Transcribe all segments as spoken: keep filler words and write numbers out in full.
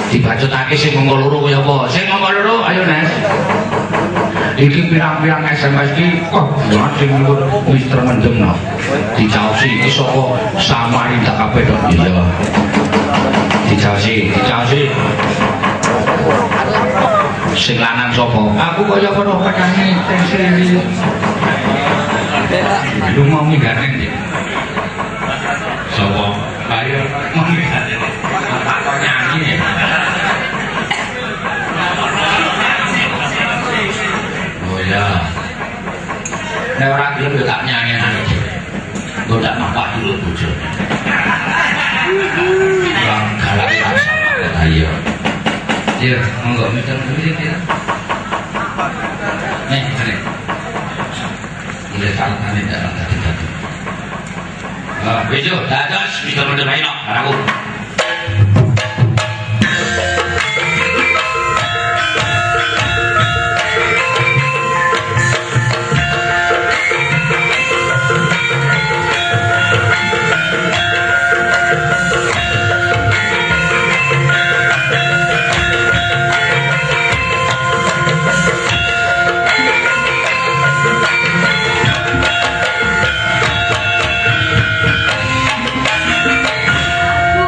dibacutake sing mongko loro kaya apa? Sing mongko loro ayo Nes. Iki pirang-pirang S M S iki kok sing mister mendem no. Dicaosi iki saka Samarinda kabeh to iya. Dicaosi, dicaosi. Sing lanang sapa? Aku kaya kono penyanyi tensi. Lu mau minggaten ya? Sapa? Ayo mau minggaten. Tak nyanyi ya. Oh ya. Nek ora gelem yo tak nyanyi nang iki. Nggo tak mapak dulu bojo. Bang galak sama ayo. Dia monggo mikir dulu ya. Nih, nih. Ini salah tadi dalam tadi tadi. Ah, bejo, dadas, mikir mendem ayo, aku. Wow.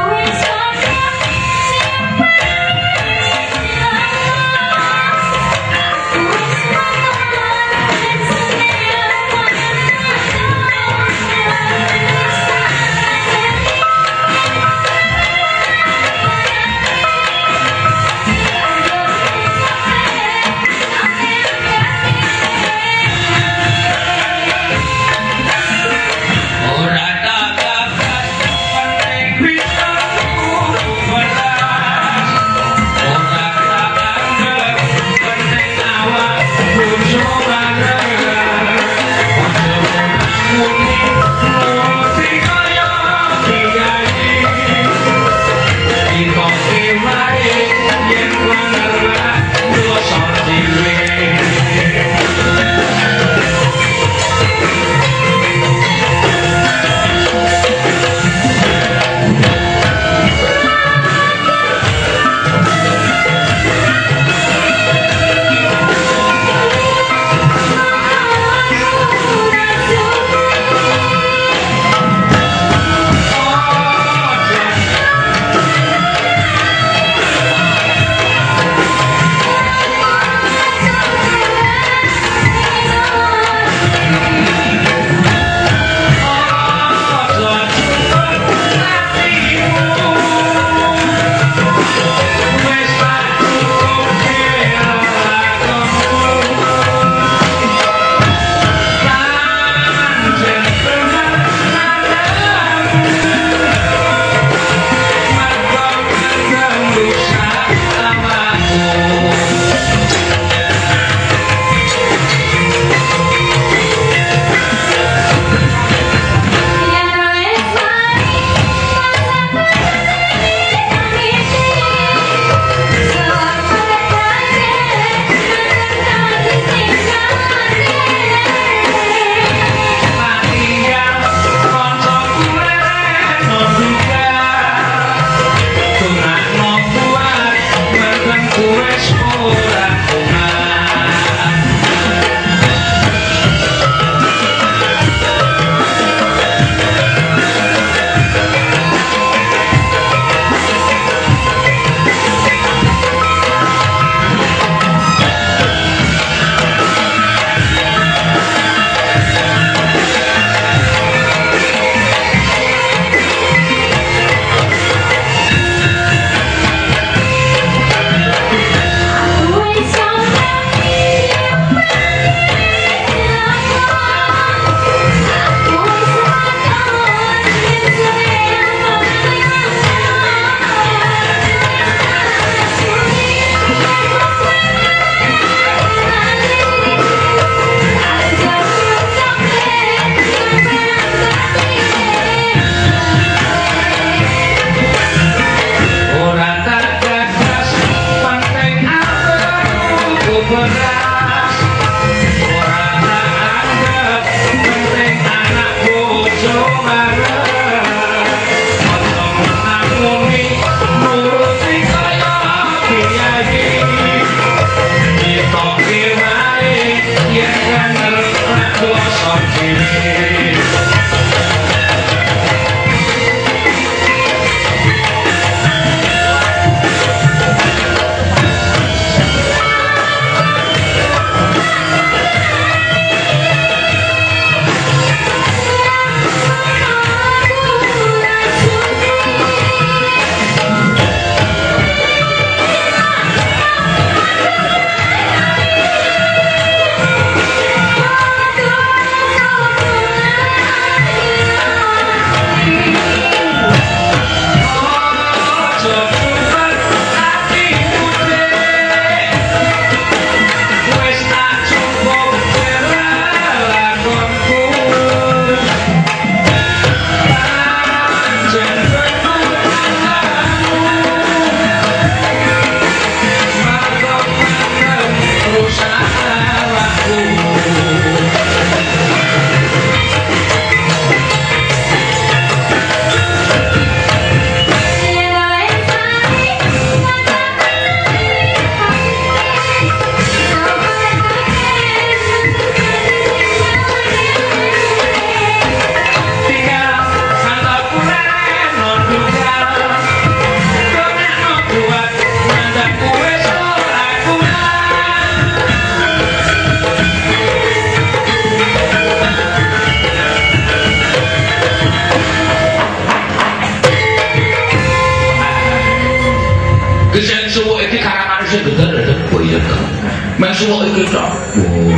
Ki sing suwuk iki karangane sing gedhe oh iya to. Meng suwuk iki tok. Oh.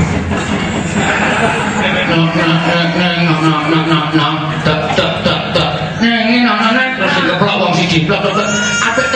Nang nang nang nang nang nang nang tak tak tak tak. Neng nang nang terus dikeplok wong siji plok plok. Apik